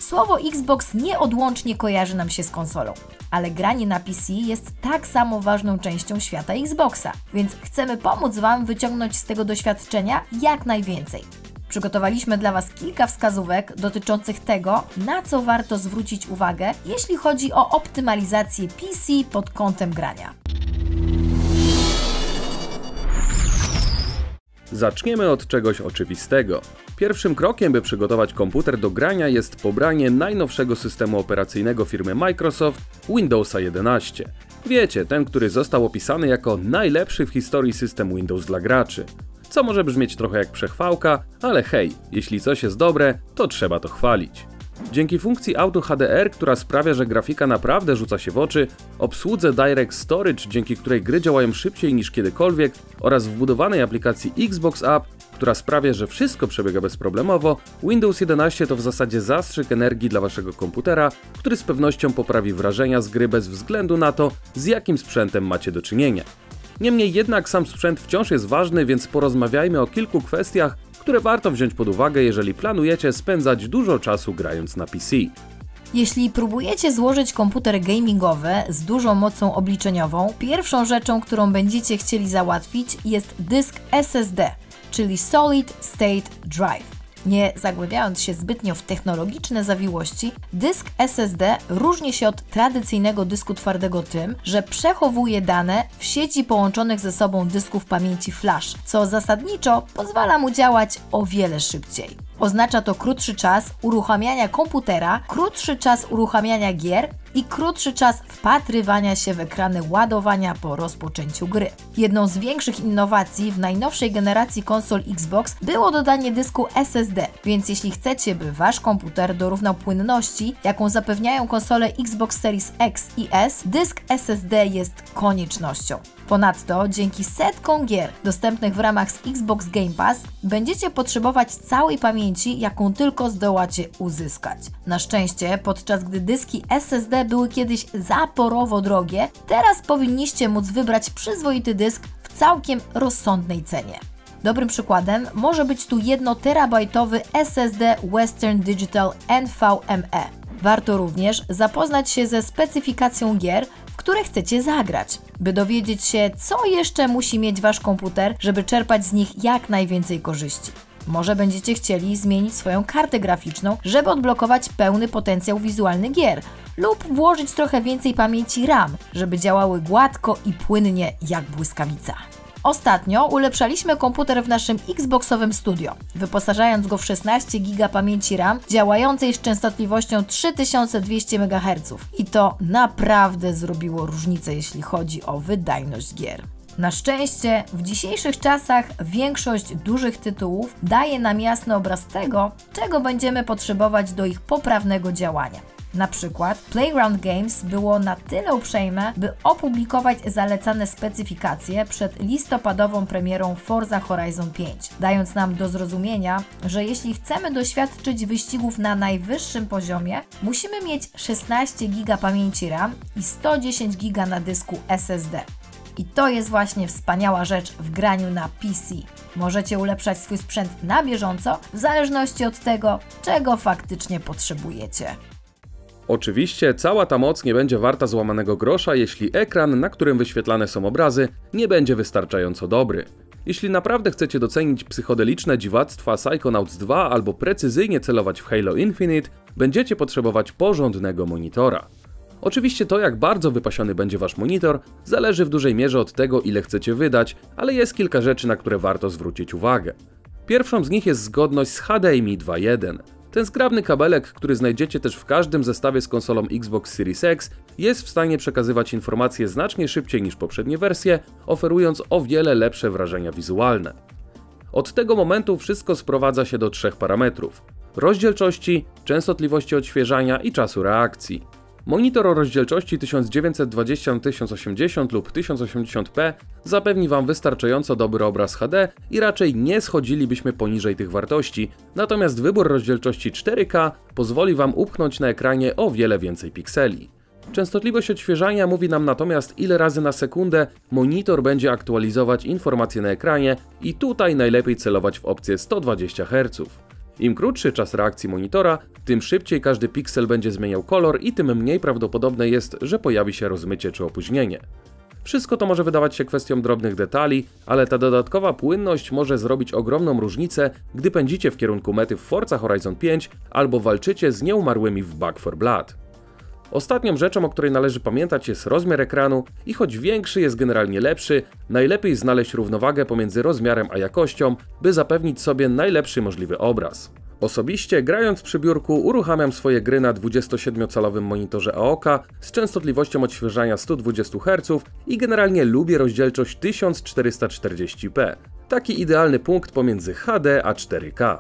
Słowo Xbox nieodłącznie kojarzy nam się z konsolą, ale granie na PC jest tak samo ważną częścią świata Xboxa, więc chcemy pomóc Wam wyciągnąć z tego doświadczenia jak najwięcej. Przygotowaliśmy dla Was kilka wskazówek dotyczących tego, na co warto zwrócić uwagę, jeśli chodzi o optymalizację PC pod kątem grania. Zaczniemy od czegoś oczywistego. Pierwszym krokiem, by przygotować komputer do grania, jest pobranie najnowszego systemu operacyjnego firmy Microsoft, Windowsa 11. Wiecie, ten, który został opisany jako najlepszy w historii system Windows dla graczy. Co może brzmieć trochę jak przechwałka, ale hej, jeśli coś jest dobre, to trzeba to chwalić. Dzięki funkcji Auto HDR, która sprawia, że grafika naprawdę rzuca się w oczy, obsłudze Direct Storage, dzięki której gry działają szybciej niż kiedykolwiek, oraz wbudowanej aplikacji Xbox App, która sprawia, że wszystko przebiega bezproblemowo, Windows 11 to w zasadzie zastrzyk energii dla Waszego komputera, który z pewnością poprawi wrażenia z gry bez względu na to, z jakim sprzętem macie do czynienia. Niemniej jednak sam sprzęt wciąż jest ważny, więc porozmawiajmy o kilku kwestiach, które warto wziąć pod uwagę, jeżeli planujecie spędzać dużo czasu grając na PC. Jeśli próbujecie złożyć komputer gamingowy z dużą mocą obliczeniową, pierwszą rzeczą, którą będziecie chcieli załatwić, jest dysk SSD, czyli Solid State Drive. Nie zagłębiając się zbytnio w technologiczne zawiłości, dysk SSD różni się od tradycyjnego dysku twardego tym, że przechowuje dane w sieci połączonych ze sobą dysków pamięci flash, co zasadniczo pozwala mu działać o wiele szybciej. Oznacza to krótszy czas uruchamiania komputera, krótszy czas uruchamiania gier i krótszy czas wpatrywania się w ekrany ładowania po rozpoczęciu gry. Jedną z większych innowacji w najnowszej generacji konsol Xbox było dodanie dysku SSD, więc jeśli chcecie, by Wasz komputer dorównał płynności, jaką zapewniają konsole Xbox Series X i S, dysk SSD jest koniecznością. Ponadto, dzięki setkom gier dostępnych w ramach z Xbox Game Pass, będziecie potrzebować całej pamięci, jaką tylko zdołacie uzyskać. Na szczęście, podczas gdy dyski SSD były kiedyś zaporowo drogie, teraz powinniście móc wybrać przyzwoity dysk w całkiem rozsądnej cenie. Dobrym przykładem może być tu 1TB SSD Western Digital NVMe. Warto również zapoznać się ze specyfikacją gier, w które chcecie zagrać, by dowiedzieć się, co jeszcze musi mieć Wasz komputer, żeby czerpać z nich jak najwięcej korzyści. Może będziecie chcieli zmienić swoją kartę graficzną, żeby odblokować pełny potencjał wizualny gier, lub włożyć trochę więcej pamięci RAM, żeby działały gładko i płynnie jak błyskawica. Ostatnio ulepszaliśmy komputer w naszym Xboxowym Studio, wyposażając go w 16 GB pamięci RAM działającej z częstotliwością 3200 MHz i to naprawdę zrobiło różnicę, jeśli chodzi o wydajność gier. Na szczęście w dzisiejszych czasach większość dużych tytułów daje nam jasny obraz tego, czego będziemy potrzebować do ich poprawnego działania. Na przykład Playground Games było na tyle uprzejme, by opublikować zalecane specyfikacje przed listopadową premierą Forza Horizon 5, dając nam do zrozumienia, że jeśli chcemy doświadczyć wyścigów na najwyższym poziomie, musimy mieć 16 GB pamięci RAM i 110 GB na dysku SSD. I to jest właśnie wspaniała rzecz w graniu na PC. Możecie ulepszać swój sprzęt na bieżąco, w zależności od tego, czego faktycznie potrzebujecie. Oczywiście cała ta moc nie będzie warta złamanego grosza, jeśli ekran, na którym wyświetlane są obrazy, nie będzie wystarczająco dobry. Jeśli naprawdę chcecie docenić psychodeliczne dziwactwa Psychonauts 2 albo precyzyjnie celować w Halo Infinite, będziecie potrzebować porządnego monitora. Oczywiście to, jak bardzo wypasiony będzie Wasz monitor, zależy w dużej mierze od tego, ile chcecie wydać, ale jest kilka rzeczy, na które warto zwrócić uwagę. Pierwszą z nich jest zgodność z HDMI 2.1. Ten zgrabny kabelek, który znajdziecie też w każdym zestawie z konsolą Xbox Series X, jest w stanie przekazywać informacje znacznie szybciej niż poprzednie wersje, oferując o wiele lepsze wrażenia wizualne. Od tego momentu wszystko sprowadza się do trzech parametrów: rozdzielczości, częstotliwości odświeżania i czasu reakcji. Monitor o rozdzielczości 1920x1080 lub 1080p zapewni Wam wystarczająco dobry obraz HD i raczej nie schodzilibyśmy poniżej tych wartości, natomiast wybór rozdzielczości 4K pozwoli Wam upchnąć na ekranie o wiele więcej pikseli. Częstotliwość odświeżania mówi nam natomiast, ile razy na sekundę monitor będzie aktualizować informacje na ekranie i tutaj najlepiej celować w opcję 120 Hz. Im krótszy czas reakcji monitora, tym szybciej każdy piksel będzie zmieniał kolor i tym mniej prawdopodobne jest, że pojawi się rozmycie czy opóźnienie. Wszystko to może wydawać się kwestią drobnych detali, ale ta dodatkowa płynność może zrobić ogromną różnicę, gdy pędzicie w kierunku mety w Forza Horizon 5 albo walczycie z nieumarłymi w Back 4 Blood. Ostatnią rzeczą, o której należy pamiętać, jest rozmiar ekranu i choć większy jest generalnie lepszy, najlepiej znaleźć równowagę pomiędzy rozmiarem a jakością, by zapewnić sobie najlepszy możliwy obraz. Osobiście, grając przy biurku, uruchamiam swoje gry na 27-calowym monitorze AOK z częstotliwością odświeżania 120 Hz i generalnie lubię rozdzielczość 1440p. Taki idealny punkt pomiędzy HD a 4K.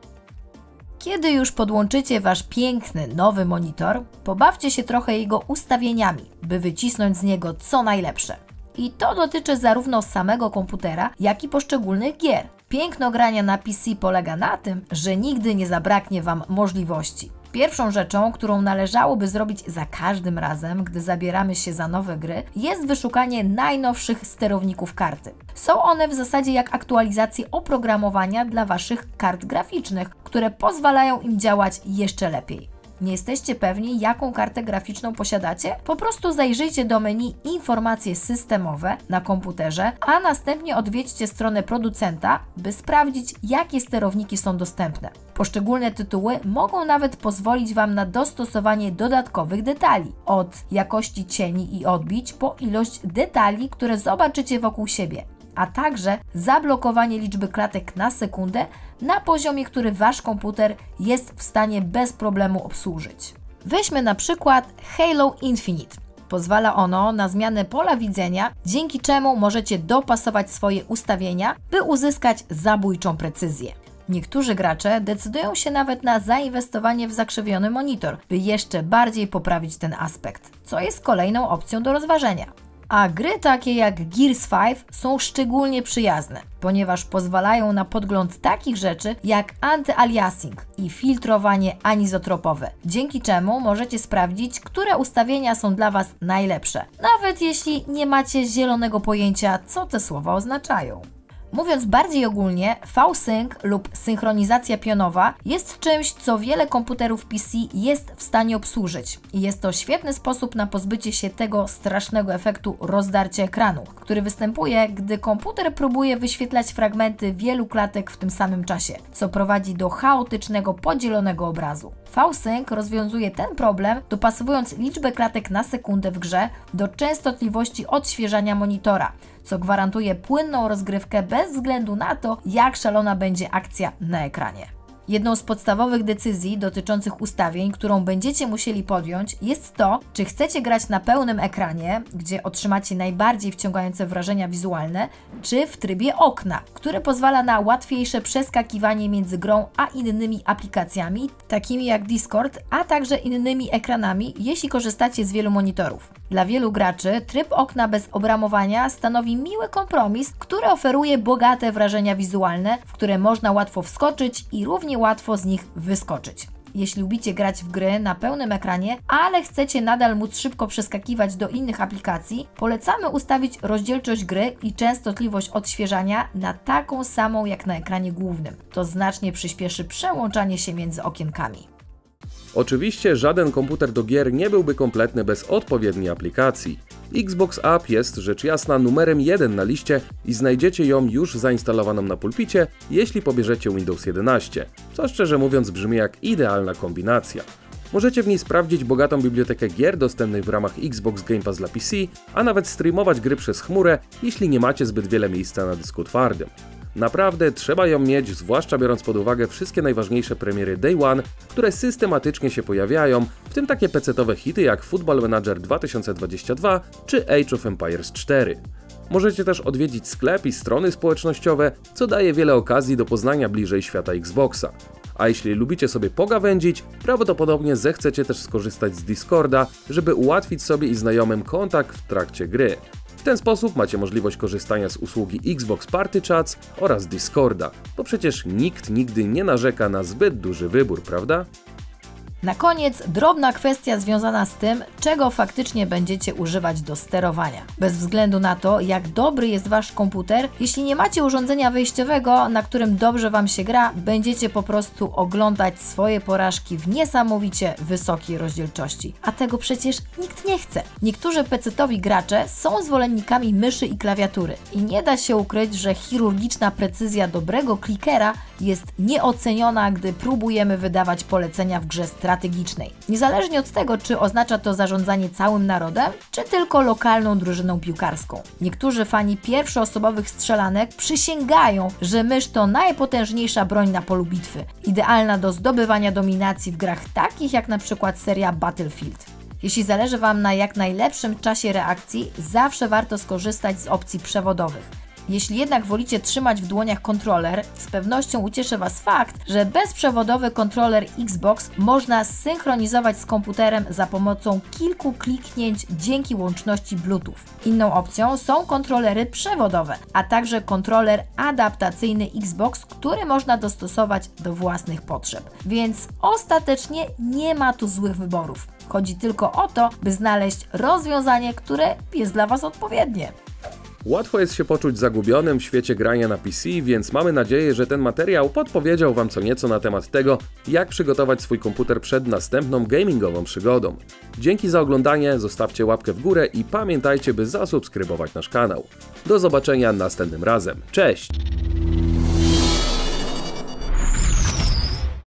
Kiedy już podłączycie Wasz piękny, nowy monitor, pobawcie się trochę jego ustawieniami, by wycisnąć z niego co najlepsze. I to dotyczy zarówno samego komputera, jak i poszczególnych gier. Piękno grania na PC polega na tym, że nigdy nie zabraknie Wam możliwości. Pierwszą rzeczą, którą należałoby zrobić za każdym razem, gdy zabieramy się za nowe gry, jest wyszukanie najnowszych sterowników karty. Są one w zasadzie jak aktualizacje oprogramowania dla Waszych kart graficznych, które pozwalają im działać jeszcze lepiej. Nie jesteście pewni, jaką kartę graficzną posiadacie? Po prostu zajrzyjcie do menu Informacje systemowe na komputerze, a następnie odwiedźcie stronę producenta, by sprawdzić, jakie sterowniki są dostępne. Poszczególne tytuły mogą nawet pozwolić Wam na dostosowanie dodatkowych detali, od jakości cieni i odbić po ilość detali, które zobaczycie wokół siebie, a także zablokowanie liczby klatek na sekundę na poziomie, który Wasz komputer jest w stanie bez problemu obsłużyć. Weźmy na przykład Halo Infinite. Pozwala ono na zmianę pola widzenia, dzięki czemu możecie dopasować swoje ustawienia, by uzyskać zabójczą precyzję. Niektórzy gracze decydują się nawet na zainwestowanie w zakrzywiony monitor, by jeszcze bardziej poprawić ten aspekt, co jest kolejną opcją do rozważenia. A gry takie jak Gears 5 są szczególnie przyjazne, ponieważ pozwalają na podgląd takich rzeczy jak anty-aliasing i filtrowanie anizotropowe, dzięki czemu możecie sprawdzić, które ustawienia są dla Was najlepsze, nawet jeśli nie macie zielonego pojęcia, co te słowa oznaczają. Mówiąc bardziej ogólnie, V-Sync lub synchronizacja pionowa jest czymś, co wiele komputerów PC jest w stanie obsłużyć. I jest to świetny sposób na pozbycie się tego strasznego efektu rozdarcia ekranu, który występuje, gdy komputer próbuje wyświetlać fragmenty wielu klatek w tym samym czasie, co prowadzi do chaotycznego, podzielonego obrazu. V-Sync rozwiązuje ten problem, dopasowując liczbę klatek na sekundę w grze do częstotliwości odświeżania monitora, co gwarantuje płynną rozgrywkę bez względu na to, jak szalona będzie akcja na ekranie. Jedną z podstawowych decyzji dotyczących ustawień, którą będziecie musieli podjąć, jest to, czy chcecie grać na pełnym ekranie, gdzie otrzymacie najbardziej wciągające wrażenia wizualne, czy w trybie okna, które pozwala na łatwiejsze przeskakiwanie między grą a innymi aplikacjami, takimi jak Discord, a także innymi ekranami, jeśli korzystacie z wielu monitorów. Dla wielu graczy tryb okna bez obramowania stanowi miły kompromis, który oferuje bogate wrażenia wizualne, w które można łatwo wskoczyć i równie łatwo z nich wyskoczyć. Jeśli lubicie grać w gry na pełnym ekranie, ale chcecie nadal móc szybko przeskakiwać do innych aplikacji, polecamy ustawić rozdzielczość gry i częstotliwość odświeżania na taką samą jak na ekranie głównym. To znacznie przyspieszy przełączanie się między okienkami. Oczywiście żaden komputer do gier nie byłby kompletny bez odpowiedniej aplikacji. Xbox App jest rzecz jasna numerem 1 na liście i znajdziecie ją już zainstalowaną na pulpicie, jeśli pobierzecie Windows 11, co szczerze mówiąc brzmi jak idealna kombinacja. Możecie w niej sprawdzić bogatą bibliotekę gier dostępnych w ramach Xbox Game Pass dla PC, a nawet streamować gry przez chmurę, jeśli nie macie zbyt wiele miejsca na dysku twardym. Naprawdę trzeba ją mieć, zwłaszcza biorąc pod uwagę wszystkie najważniejsze premiery Day One, które systematycznie się pojawiają, w tym takie pecetowe hity jak Football Manager 2022 czy Age of Empires 4. Możecie też odwiedzić sklep i strony społecznościowe, co daje wiele okazji do poznania bliżej świata Xboxa. A jeśli lubicie sobie pogawędzić, prawdopodobnie zechcecie też skorzystać z Discorda, żeby ułatwić sobie i znajomym kontakt w trakcie gry. W ten sposób macie możliwość korzystania z usługi Xbox Party Chats oraz Discorda, bo przecież nikt nigdy nie narzeka na zbyt duży wybór, prawda? Na koniec drobna kwestia związana z tym, czego faktycznie będziecie używać do sterowania. Bez względu na to, jak dobry jest Wasz komputer, jeśli nie macie urządzenia wyjściowego, na którym dobrze Wam się gra, będziecie po prostu oglądać swoje porażki w niesamowicie wysokiej rozdzielczości. A tego przecież nikt nie chce. Niektórzy pecetowi gracze są zwolennikami myszy i klawiatury i nie da się ukryć, że chirurgiczna precyzja dobrego klikera jest nieoceniona, gdy próbujemy wydawać polecenia w grze strategicznej. Niezależnie od tego, czy oznacza to zarządzanie całym narodem, czy tylko lokalną drużyną piłkarską. Niektórzy fani pierwszoosobowych strzelanek przysięgają, że mysz to najpotężniejsza broń na polu bitwy, idealna do zdobywania dominacji w grach takich jak na przykład seria Battlefield. Jeśli zależy Wam na jak najlepszym czasie reakcji, zawsze warto skorzystać z opcji przewodowych. Jeśli jednak wolicie trzymać w dłoniach kontroler, z pewnością ucieszy Was fakt, że bezprzewodowy kontroler Xbox można zsynchronizować z komputerem za pomocą kilku kliknięć dzięki łączności Bluetooth. Inną opcją są kontrolery przewodowe, a także kontroler adaptacyjny Xbox, który można dostosować do własnych potrzeb. Więc ostatecznie nie ma tu złych wyborów. Chodzi tylko o to, by znaleźć rozwiązanie, które jest dla Was odpowiednie. Łatwo jest się poczuć zagubionym w świecie grania na PC, więc mamy nadzieję, że ten materiał podpowiedział Wam co nieco na temat tego, jak przygotować swój komputer przed następną gamingową przygodą. Dzięki za oglądanie, zostawcie łapkę w górę i pamiętajcie, by zasubskrybować nasz kanał. Do zobaczenia następnym razem. Cześć!